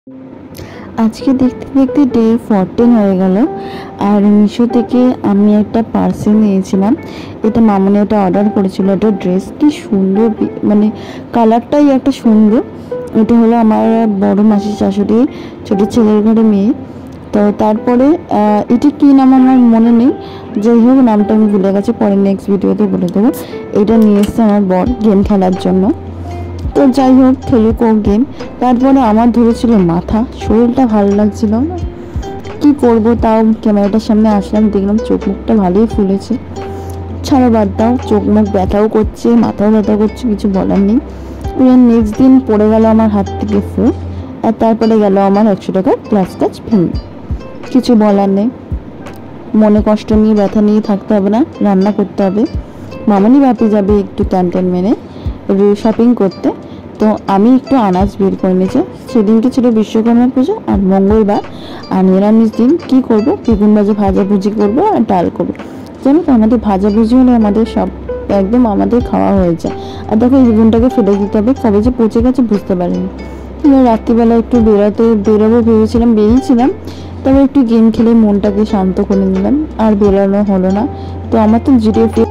আজকে দেখতে দেখতে ডে 14 হয়ে গেল। আর মিশো থেকে আমি একটা পার্সেল নিয়েছিলাম। এটা মামনি এটা অর্ডার করেছিল। এটা ড্রেস কি সুন্দর, মানে কালারটাই একটা সুন্দর। এটা হলো আমার বড় মাসির শাশুড়ি ছোট ছেলের ঘরে মেয়ে। তো তারপরে এটি কী নাম আমার মনে নেই, যাই হোক নামটা আমি ভুলে গেছি, পরে নেক্সট ভিডিওতে বলে দেবো। এটা নিয়ে এসছে আমার বর গেম খেলার জন্য। তো যাই হোক খেলুক ও গেম। তারপরে আমার ধরেছিল মাথা, শরীরটা ভালো লাগছিল না, কী করবো, তাও ক্যামেরাটার সামনে আসলাম, দেখলাম চোখ মুখটা ভালোই ফুলেছে। ছাড়ো বাদ দাও, চোখ মুখ ব্যথাও করছে, মাথাও ব্যথা করছে, কিছু বলার নেই। নেক্সট দিন পড়ে গেল আমার হাত থেকে ফোন, আর তারপরে গেল আমার 100 টাকার ক্লাস কাজ ভেঙে। কিছু বলার নেই, মনে কষ্ট নিয়ে ব্যথা নিয়ে থাকতে হবে না, রান্না করতে হবে। মামনি বাপি যাবে একটু ক্যান্টনমেন্টে শপিং করতে। তো আমি একটু আনাজ বের করে নিয়েছি। সেদিনকে ছিল বিশ্বকর্মা পুজো আর মঙ্গলবার, আর নিরামিষ দিন কী করবো, বেগুন ভাজাভুজি করবো আর ডাল করবো। জানো তো আমাদের ভাজাভুজি হলে আমাদের সব একদম আমাদের খাওয়া হয়ে যায়। আর দেখো এই বেগুনটাকে ফেলে দিতে হবে, কবে যে পচে গেছে বুঝতে পারিনি। রাত্রিবেলা একটু বেরোবো ভেবেছিলাম, বেরিয়েছিলাম, তবে একটু গেম খেলে মনটাকে শান্ত করে নিলাম, আর বেরোনো হলো না। তো আমার তো জিরো